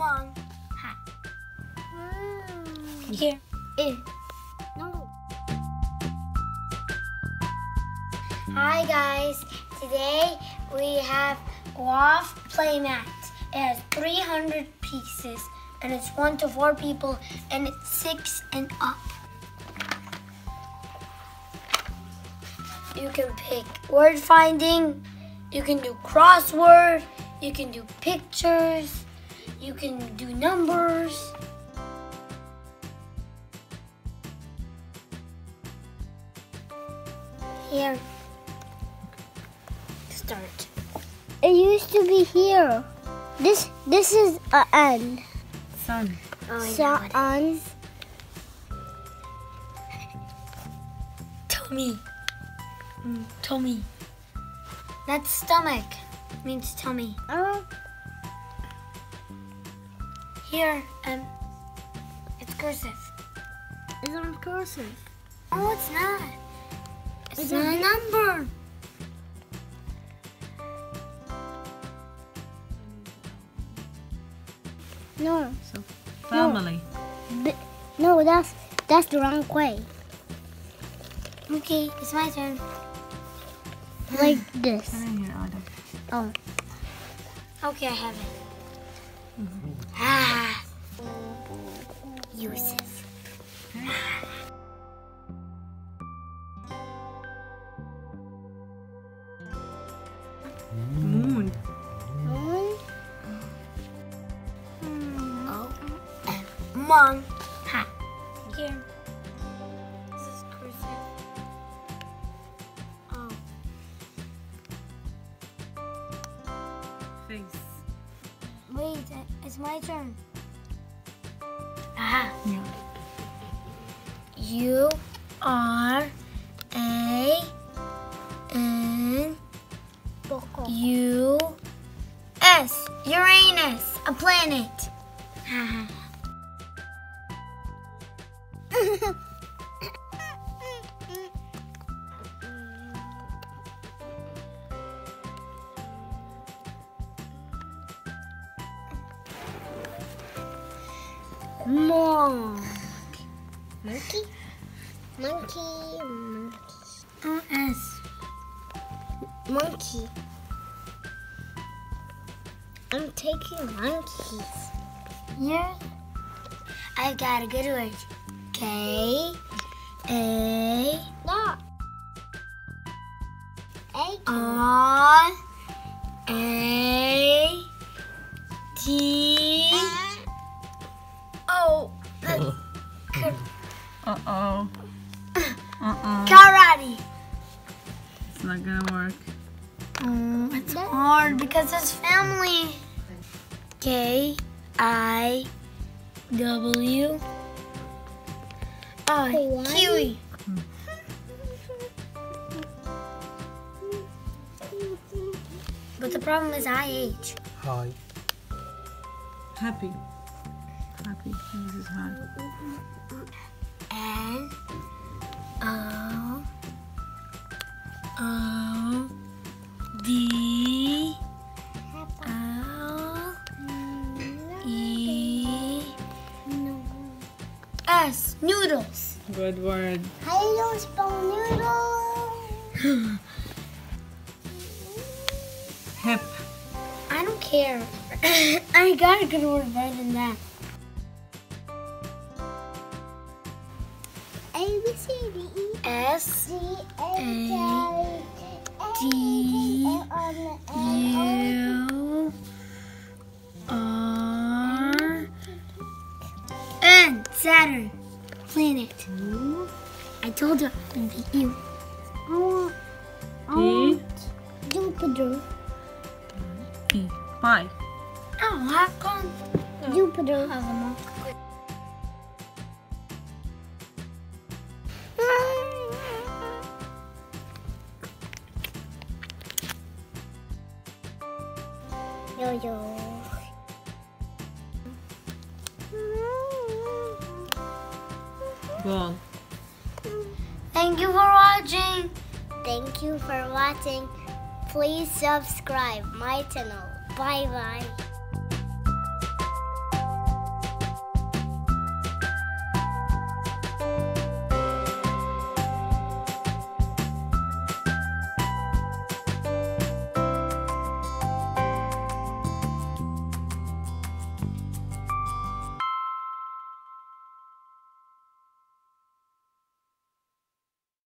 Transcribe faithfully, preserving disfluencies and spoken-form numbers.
Mom. Hi. Mm. Here. Eh. No. Hi guys. Today we have Guav playmat. It has three hundred pieces and it's one to four people and it's six and up. You can pick word finding, you can do crossword, you can do pictures, you can do numbers. Here. Start. It used to be here. This this is a N. Sun. Oh, Sun. Tummy. Mm, tummy. That's stomach. Means tummy. Oh. Here, um, it's cursive. It's on cursive. Oh, it's not. It's, It's not a a number. No. So family. B- no, that's that's the wrong way. Okay, it's my turn. Like this. Put in here, Adam. Oh. Okay, I have it. Ah. Uses. Moon. Moon. Oh. Mom. Hi. Here. This is cursive. Oh. Face. Wait, it's my turn. Aha. Yeah. U R A N U S. Uranus, a planet. Haha. Monkey. Monkey. Monkey. Monkey. O S. Monkey. I'm taking monkeys. Here, I've got a good word. K A No. Egg. R A T O. Uh-oh. Uh-oh. Karate. It's not gonna work. Oh, it's hard because it's family. K I W Oh, Hawaii? kiwi. But the problem is I H. Hi. Happy. Happy. This is hard. N O O D L E S. Noodles. Good word. How do you spell noodle? Hip. I don't care. I got a good word better than that. A B C D E S C A D U R N. Saturn. Planet. I told you I would beat you. I want, I P. want Jupiter. P. Pie. Oh, how come? Jupiter. Have them all. Yo-yo. Ball. Thank you for watching. Thank you for watching. Please subscribe my channel. Bye bye.